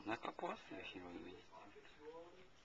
お腹壊すよ、広い上に。